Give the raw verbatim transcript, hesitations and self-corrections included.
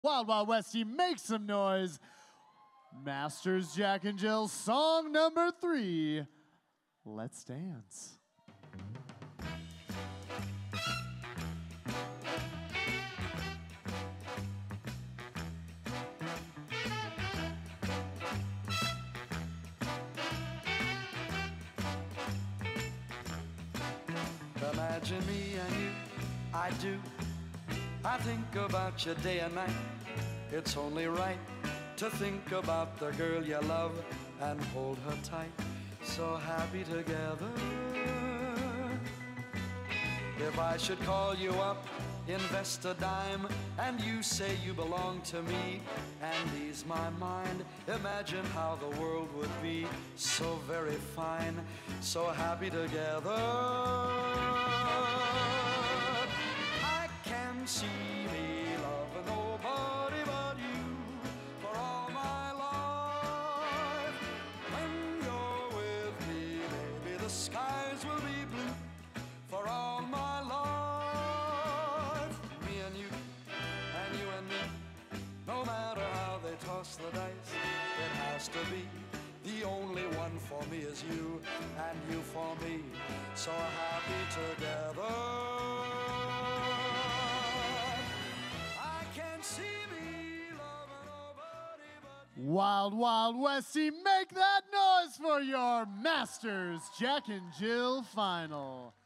Wild Wild Westy, make some noise. Masters, Jack and Jill, song number three, Let's Dance. Imagine me and you, I do. I think about you day and night. It's only right to think about the girl you love and hold her tight. So happy together. If I should call you up, invest a dime, and you say you belong to me and ease my mind, imagine how the world would be so very fine, so happy together. I can see me loving nobody but you for all my life. When you're with me, maybe the skies will be blue for all my life. Me and you, and you and me, no matter how they toss the dice, it has to be. The only one for me is you, and you for me, so happy together. I can see me loving nobody but you. Wild Wild Westy, make that noise for your Masters, Jack and Jill final.